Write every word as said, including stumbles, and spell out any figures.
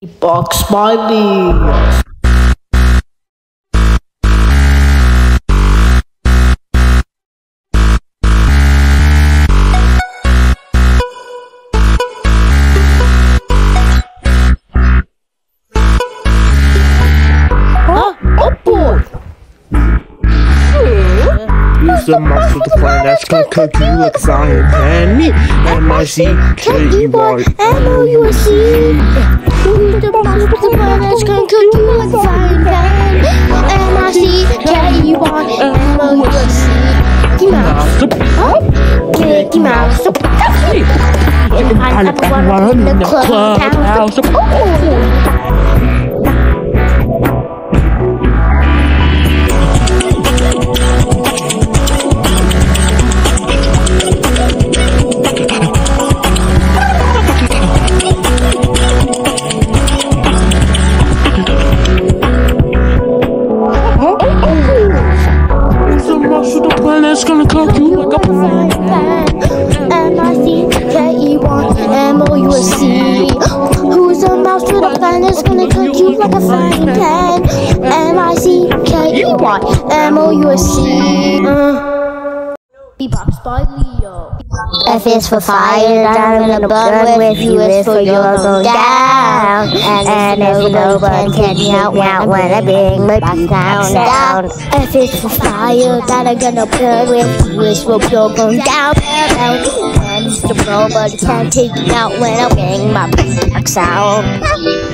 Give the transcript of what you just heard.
Beatbox Smiley. Use the mouse with the fire that's gonna cook you like a frying pan. Me, M I C K E Y M O U S C. Use the mouse with the fire that's gonna cook you like a frying pan. M I C K E Y M O U S C. Mickey Mouse. Mickey Mouse. I'm the one in the clubhouse. It's gonna cook you like a frying pan. M I C K E Y M O U S C. Who's a mouse with a plan that's gonna cook you like a frying pan? M I C K E Y M O U S C. Beatbox by Leo. F is for fire, that I'm gonna burn with. U is for you're going down. And there's no one can help me out when I bring my box down, down. F is for fire, that I'm gonna burn with. U is for you're going down, down. And the nobody can take me out when I bring my box out.